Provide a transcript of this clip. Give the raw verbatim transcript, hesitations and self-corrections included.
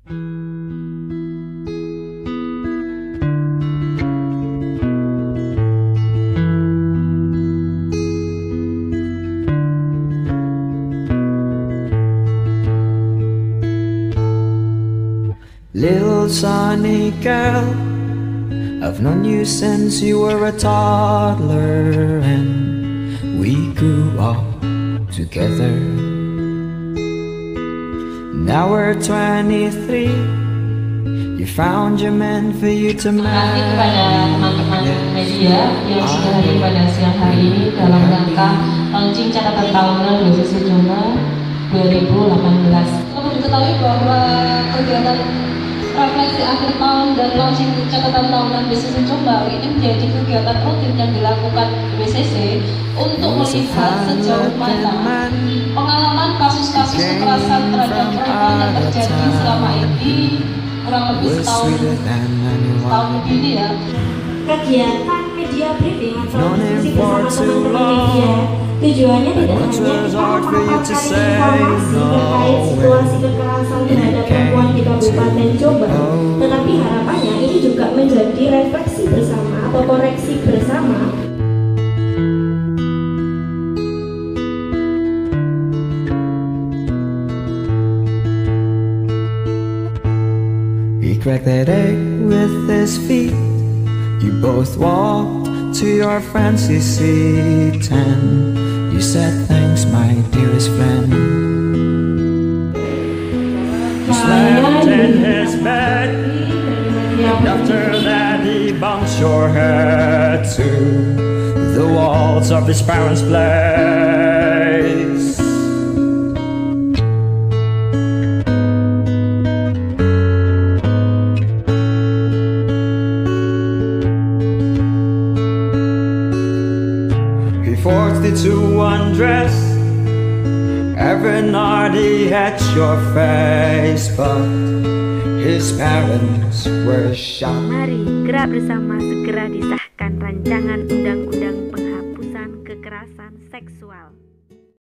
Little sunny girl, I've known you since you were a toddler, and we grew up together. Now we're twenty-three, you found your man for you to marry. Terima kasih kepada teman-teman media yang sudah hadir pada siang hari ini dalam rangka launching catatan tahunan W C C Jombang dua ribu delapan belas. Perlu diketahui bahwa kegiatan refleksi akhir tahun dan launching catatan tahunan W C C Jombang ini menjadi kegiatan rutin yang dilakukan W C C untuk melihat sejauh mana pengalaman kasus-kasus kekerasan terhadap perempuan yang terjadi selama ini kurang lebih setahun setahun lebih ini ya. Kegiatan media briefing atau diskusi bersama teman-teman media tujuannya tidak hanya kita mendapatkan informasi terkait situasi kekerasan terhadap perempuan di Kabupaten Jombang, tetapi harapannya ini juga menjadi refleksi bersama atau koreksi bersama. He cracked that egg with his feet. You both walked to your fancy seat, and you said thanks, my dearest friend. You slept in his bed. After that he bumped your head to the walls of his parents' place. Forced you to undress every night he had your face, but his parents were shocked. Mari gerak bersama segera disahkan rancangan undang-undang penghapusan kekerasan seksual.